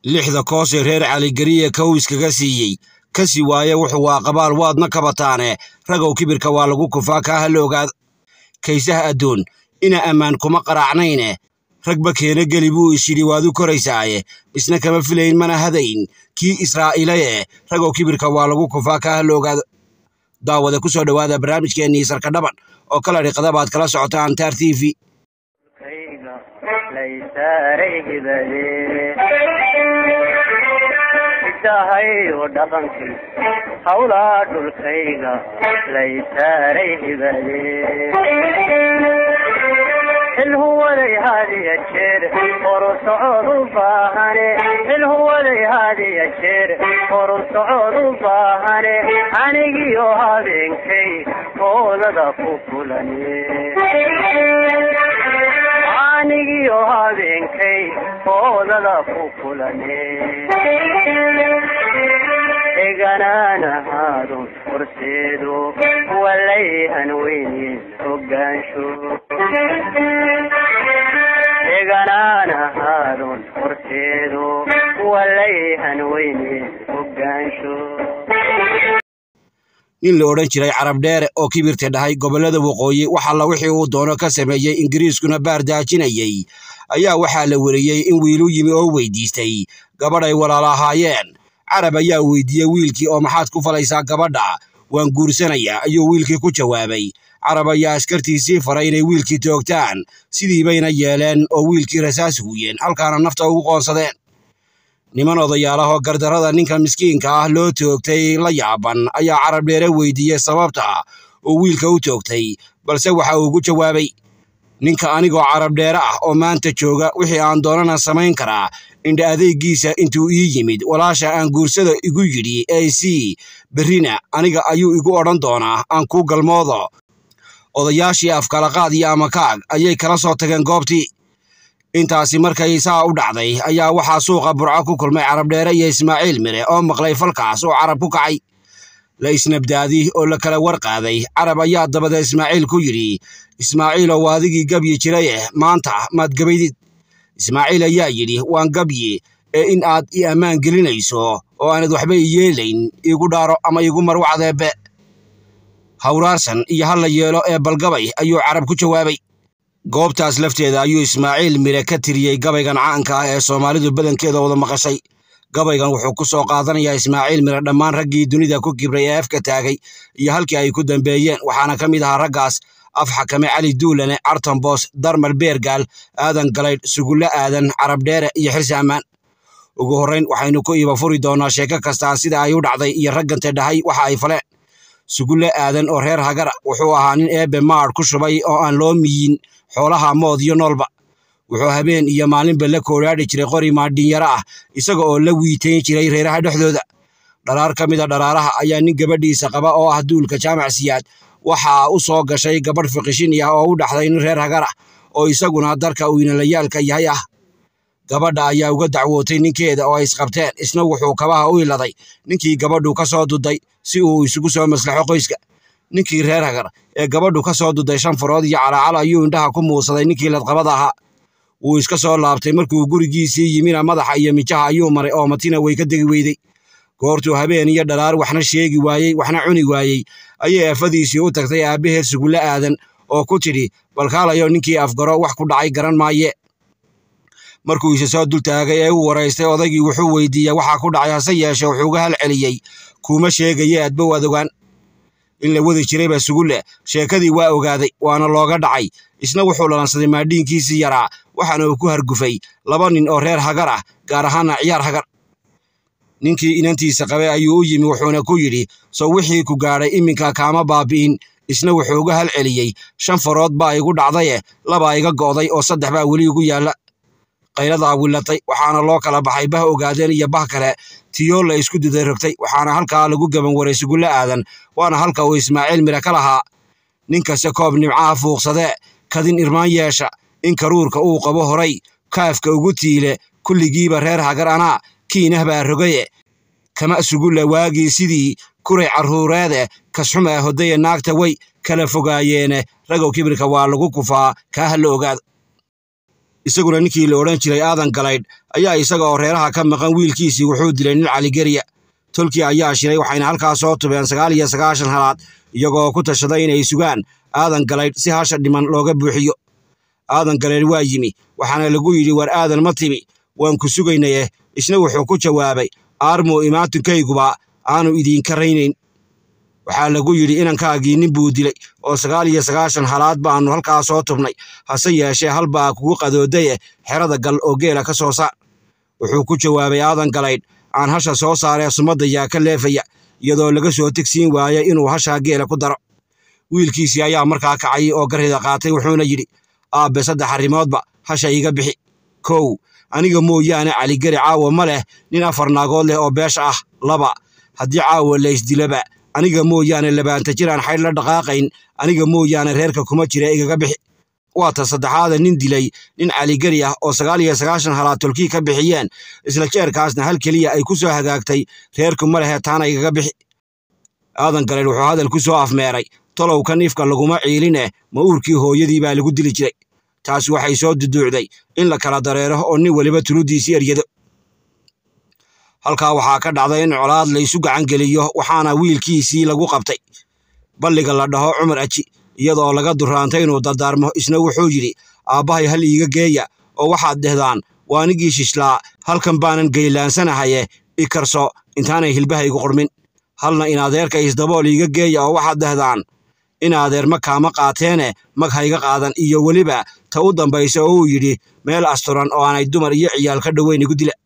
lixda koos reer cali gariye kowskaga siiyey kasi waaye wuxuu waa qabaal waadna ka bataane ragow kibirka waa lagu kufaa ka haloogaad kaysaha adoon ina amaan kuma qaraacnayne ragba keena gali buu ishiri waadu koraysaaye isna kama filayn mana hadayn kii Israa'iilaye ragow kibirka waa lagu kufaa ka haloogaad daawada ku soo dhawaada barnaamijkeennii sarka dhaban oo kala riqada baad kala socotaan Taar TV dahay wadaqanki hawla dhulkayga laysaray hibade الهوالي هذه الشير قرص عضو باهني الهوالي هذه الشير قرص عضو باهني عنيقي وهذين كي قول دفو كلني عنيقي وهذين كي قول دفو كلني إغنانا هادو فرسيدو وليهن ويني وقانشو إغنانا هادو فرسيدو وليهن ويني وقانشو nin la oran jiray carab dheere oo kibirta dhahay gobolada waqooyi waxa la wixii uu doono ka sameeyay ingiriiskuna baardaajinayay ayaa waxa la wariyay in wiilu yimi oo weydiistay gabadhay walaalahaayeen carab ayaa weydiiyay wiilkii oo maxaad ku falaysaa gabadha waan guursanayaa ayuu wiilkii ku jawaabay carab ayaa askartiisii faray inay wiilkii toogtaan sidii bayna yeeleen oo wiilkii rasaas huuyeen halkaana nafta ugu qoonsadeen niman odayaalaha gardarada ninka miskiinka ah loo toogtay la yaaban ayaa carab dheere weydiiyay sababta oo wiilka u toogtay balse waxa uu ugu jawaabay ninka anigoo carab dheere ah oo maanta jooga wixii aan doonana samayn karaa indha adeegiisa intuu ii yimid walaasha aan guursada igu yidhi AC berrina aniga ayuu igu odhan doonaa aan ku galmoodo odayaashii afkalaqaad iyo amakaag ayay kala soo tageen goobtii intaasi markay saa u dhacday ayaa waxaa suuqa Burco ku kulmay carab dheere iyo Ismaaciil Mire oo maqlay falkaas oo carab ku kacay la isnabdaadi oo la kala warqaaday carab ayaa dabada Ismaaciil ku yiri Ismaaciil oo waadigii gabyi jiray maanta maad gabaydid Ismaaciil ayaa yiri waan gabyi in aad i amaan gelinayso oo aanad waxba yeelayn igu dhaaro ama igu marwacdeebe hawraarsan iyo hal la yeelo ee balgabay ayuu carab ku jawaabay goobtaas lafteeda ayuu Ismaaciil Mire ka tiriyay gabaygan caanka ah ee Soomaalidu badankeeda wada maqashay gabaygan wuxuu ku soo qaadanayaa Ismaaciil Mire dhammaan raggii dunida ku kibray ee afka taagay iyo halkii ay ku dambeeyeen waxaana ka mid ahaa raggaas af xakame Cali Duulane Artan Boos Darmar Beergaal Aadan Galayd Sugulle Aadan Carab Dheere iyo Xirsi Amaan ugu horeyn waxaynu ku iba furi doonaa sheeko kasta sida ay u dhacday iyo ragganta dhahay waxa ay faleen Sugulle Aadan oo reer Hagara wuxuu ahaa nin eebe maar ku shubay oo aan loo miyin xoolaha mood iyo noolba wuxuu habeen iyo maalinba la kooraadhi jiray qori maadhin yara ah isaga oo la wiitayn jiray reeraha dhexdooda dhalaar ka mid ah dhalaaraha ayaa nin gabadhiisa qaba oo ah duulka jaamac siyaad waxa u soo gashay gabadh fiqishin ah oo u dhaxday nin reer Hagara oo isaguna darka uu inalayaalka yahay ah gabadha ayaa uga dacwootay ninkeeda oo ay isqabteen isna wuxuu kabaha u iladay ninkii gabadhu ka soo duday si uu isugu soo maslaxo qoyska ninkii reer Hagar ee gabadhu ka soo duday shan farood iyo calaacal ayuu indhaha ku muusaday ninkii ladqabada ahaa wuu iska soo laabtay markuu gurigiisii yimina madaxa iyo mijaha ayuu maray oo matina way ka degi weyday goortuu habeen iyo dhalaar waxna sheegi waayey waxna cuni waayey ayay afadiisii u tagtay aabaheed Sugulle Aadan oo ku tidhi balkaalayo ninkii afgaro wax ku dhacay garan maaye markuu isa soo dul taagay ee uu waraystay odaygii wuxuu weydiiyay waxa ku dhacay hase yeeshee wuxuu uga hal celiyey kuma sheegayay aadba waad ogaan in la wadi jiray ba Sugulle sheekadii waa ogaaday waana looga dhacay isna wuxuu lalansaday maadhiinkiisii yaraa waxaana uu ku hargufay laba nin oo reer Hagar ah gaar ahaan ciyaar Hagar ninkii inantiisa qabay ayuu u yimi wuxuuna ku yidhi soo wixii ku gaadhay iminka kaama baabi'in isna wuxuu uga hal celiyey shan farood baa igu dhacday laba iga go'day oo saddex baa weli ugu yaala qaylada wilatay waxaana loo kala baxay bah ogaadeen iyo bah kale tiyo la isku diday rogtay waxaana halkaa lagu gaban waray Sugulle Aadan waana halka uu Ismaaciil Mire ka lahaa ninkaas koob nimcaha fuuqsade kadin irmaan yeesha in karuurka uu qabo horay kaafka ugu tiile kulligiiba reer Hagar ana kiinah baa rogaye kama Sugulle waagii sidii kuray caruureede kasxuma hodaya naagta way kala fogaayeen ragow kibirka waa lagu kufaa ka hal ogaad isaguna ninkii la odhan jiray aadan galaydh ayaa isaga oo reeraha ka maqan wiilkiisii wuxuu dilay nin caligeriya. tolkii ayaa shiray waxayna halkaas soo tubeen 99 halaad iyagoo ku tashaday inay sugaan aadan galaydh si hasha dhiman looga buuxiyo. aadan galaydh waa yimi waxaana lagu yidhi war aadan ma timi waan ku sugaynaye isna wuxuu ku jawaabay aarmo imaatinkayguba aanu idinka raynayn. waxaa lagu yidhi inankaagii nin buu dilay oo 99 halaad baanu halkaas soo tubnay hase yeeshee hal baa kugu qadoodaye xerada gal oo geela ka soo saar. wuxuu ku jawaabay aadan galaydh aan hasha soo saaree sumadda yaa ka leefaya iyadoo laga soo tegsiin waaye inuu hashaa geela ku daro. wiilkiisii ayaa markaa kacay oo garrida qaatay wuxuuna yidhi aabbe 3 arrimoodba hasha iga bixi. 1 aniga mooyaane caligeri caawa ma leh nin 4 naagood leh oo beesha ah. 2 haddii caawa laysdilaba aniga mooyaane 20 jiraan xaydh la dhaqaaqayn aniga mooyaane reerka kuma jira igaga bixi. waa ta saddexaada nin dilay nin caligeri ah oo 99 halaad tolkii ka bixiyeen isla jeerkaasna hal keliya ay ku soo hagaagtay reerku ma lehe taana igaga bixi. aadan galaydh wuxuu hadal ku soo afmeeray tolow kan ifka laguma ciiline ma uurkii hooyadii baa lagu dili jiray. taas waxay soo duduucday in la kala dareero oo nin weliba tuludiisii eryado. halkaa waxaa ka dhacday in colaad laysu gacan geliyo waxaana wiilkiisii lagu qabtay balliga la dhaho cumar aji iyadoo laga duraantay inuu dardaarmo. isna wuxuu yidhi aabbahay hal iiga geeya oo waxaad dhehdaan waa anigii shishlaa halkan baanan geylaansanahaye i karso intaanay hilbahaygu qurmin. halna inadeerka isdabool iiga geeya oo waxaad dhehdaan inadeer ma kaama qaateene mag hayga qaadan. iyo weliba ta u dambaysa oo uu yidhi meel asturan oo aanay dumar iyo ciyaal ka dhoweyn igu dila.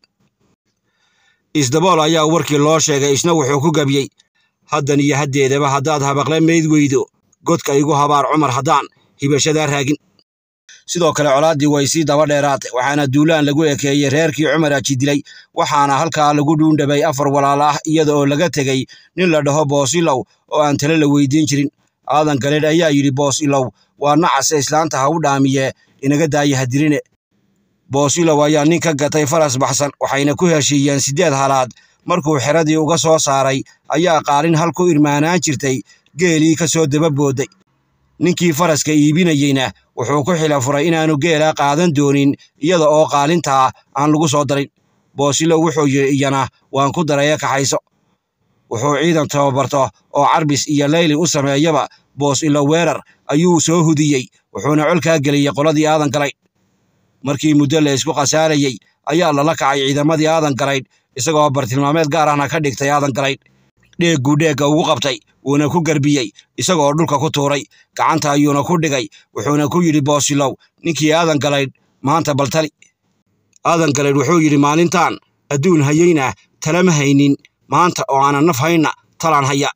isdabool ayaa warkii loo sheegay isna wuxuu ku gabiyey haddan iyo haddeedaba haddaad habaqle mayd weydo godka igu habaar cumar haddaan hibashadaa raagin. sidoo kale colaaddii way sii daba dheeraatay waxaana duulaan lagu ekeeyey reerkii cumar aji dilay waxaana halkaa lagu dhuundhabay 4 walaal ah iyada oo laga tegey nin la dhaho boosilow oo aan tale la weydiin jirin. aadan galaydh ayaa yidhi boosilow waa nacase islaanta ha u dhaamiye inaga daaya hadirine. boosilow ayaa nin ka gatay faras baxsan waxayna ku heshiiyeen 8 halaad. markuu xeradii uga soo saaray ayaa qaalin hal ku irmaanaan jirtay geelii ka soo daba booday. ninkii faraska iibinayeyna wuxuu ku xila furay inaanu geela qaadan doonin iyada oo qaalintaa aan lagu soo darin. boosilow wuxuu yidhi iyana waan ku daraya kaxayso. wuxuu ciidan tababarto oo carbis iyo layli u sameeyaba boosilow weerar ayuu soo hudiyey wuxuuna colkaa geliyey qoladii aadan galaydh. markii muddo la isku khasaarayey ayaa lala kacay ciidamadii aadan galaydh isagoo bartilmaameed gaar ahna ka dhigtay aadan galaydh. dheegguu dheegga ugu qabtay wuuna ku garbiyey isagoo dhulka ku tuuray gacanta ayuuna ku dhigay wuxuuna ku yidhi boosilow ninkii aadan galaydh maanta baltali. aadan galaydh wuxuu yidhi maalintaan adduun hayeyna talama haynin maanta oo aanan naf hayna talaan haya.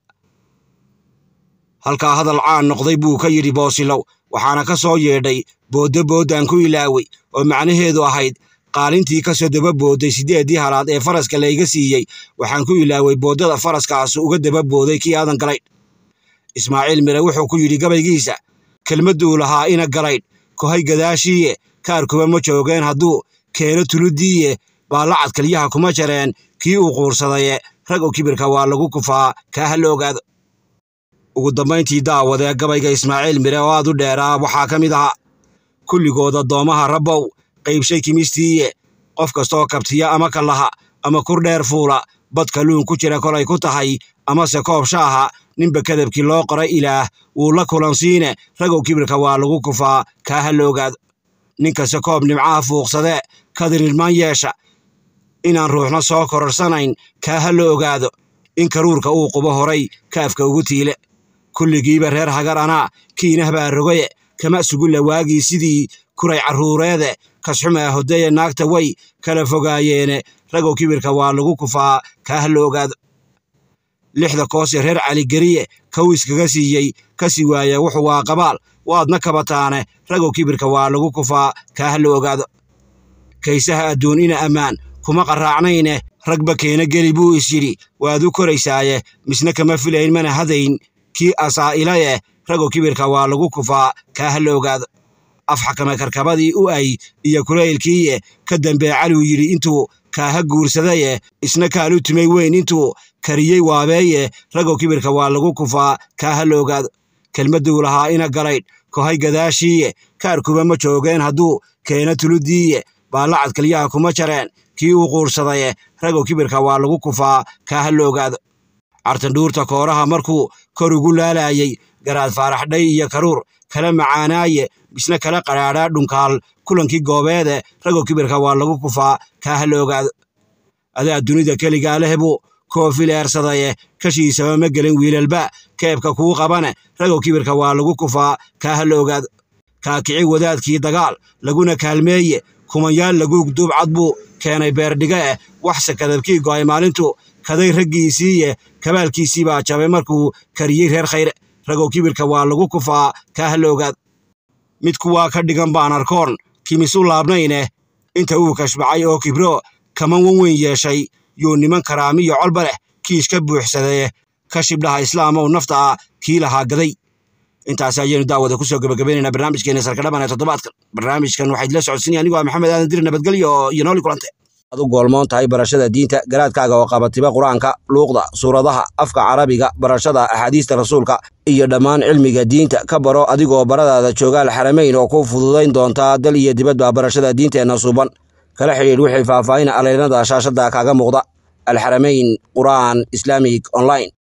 halkaa hadal caan noqday buu ka yidhi boosilow waxaana ka soo yeedhay booddo booddaan ku ilaaway oo macnaheedu ahayd qaalintii ka soo daba booday 8 halaad ee faraska layga siiyey waxaan ku ilaaway booddada faraskaas uga daba booday kii aadan galaydh. ismaaciil mire wuxuu ku yidhi gabaygiisa kelmadduu lahaa ina galaydh kohay gadaashiiye kaarkuba ma joogeen hadduu keeno tuludiiye baallacad keliyaha kuma jareen kii uu quursadaye rag u kibirka waa lagu kufaa kaa ha la ogaado. ugu dambayntii daawadee gabayga ismaaciil mire oo aad u dheeraa waxaa ka mid ahaa kulligood addoomaha rabbow qaybshay kimistiiye qof kastoo kabtiya ama ka laha ama kur dheer fuula bad kalluun ku jira kolay ku tahay amase koob shaaha ninba kadabkii loo qoray ilaah wuu la kulansiine ragow kibirka waa lagu kufaa kaa ha la ogaado. ninkase koob nimcaha fuuqsadee kadirirmaan yeesha inaan ruuxna soo kororsanayn kaa ha la ogaado. in karuurka uu qubo horay kaafka ugu tiile kulligiiba reer hagar anaa kiinah baa rogaye kama sugulla waagii sidii kuray carruureede kasxumaa hodeye naagta way kala fogaayeene ragow kibirka waa lagu kufaa kaa ha la ogaado. 6 koose reer caligeriye kow iskaga siiyey kasi waaya wuxuu waa qabaal waadna kabataane ragow kibirka waa lagu kufaa kaa ha la ogaado. kaysaha adduun ina ammaan kuma qaraacnayne ragba keena geli buu is yidhi waad u koraysaaye misna kama filayn mana hadayn kii asaa'ilaye ragow kibirka waa lagu kufaa kaa ha la ogaado. afxakame karkabadii u ay iyo kulaylkiiye ka dambee caluu yidhi intuu kaaha guursadaye isna kaalu tumay weyn intuu kariyey waabeeye ragow kibirka waa lagu kufaa kaa ha la ogaado. kelmadduu lahaa ina galaydh kohay gadaashiiye kaarkuba ma joogeen hadduu keena tuludiiye baallacad keliyaha kuma jareen kii uu quursadaye ragow kibirka waa lagu kufaa kaa ha la ogaado cartandhuurta kooraha markuu kor ugu laalayay garaad faaraxdhay iyo karuur kala macaanaaye bisna kala qadhaadhaa dhunkaal kulankii goobeede ragow kibirka waa lagu kufaa kaa ha la ogaado adaa dunida keligaa leh buu koofileersadaye kashiisaba ma gelin wiilalba keebka kuu qabane ragow kibirka waa lagu kufaa kaa ha la ogaado kaakici wadaadkii dagaal laguna kaalmeeye kumanyaal laguug duubcad buu keenay beerdhiga waxse kadabkii go'ay maalintu kaday raggiisiiye kabaalkiisii baa jabay markuu kariyey reer khayre ragow kibirka waa lagu kufaa kaa ha la ogaado mid kuwaa ka dhigan baan arkoon kimisu laabnayne inta uu kashbacay oo kibro kaman wan weyn yeeshay yuu niman karaamiyo colba leh kiish ka buuxsadaye ka shibdhaha islaamow nafta ah kii lahaa gaday intaas ayaynu daawada ku soo gabagabaynaynaa barnaamijkeena sarkadhaban ee toddobaadkan barnaamijkan waxayd la socodsiinaya anigoo maxamed aadan dir nabadgelyo iyo nooli kulante ad u goolmoon tahay barashada diinta garaadkaaga oo qabatiba qur-aanka luuqda suuradaha afka carabiga barashada axaadiista rasuulka iyo dhammaan cilmiga diinta ka baro adigoo baradaada joogaal xaramayn oo ku fududayn doontaa dal iyo dibadba barashada diinteenna suuban kala xidhiidh wixii faahfaahin aleynada shaashadda kaaga muuqda alxaramayn qur'aan islaamic online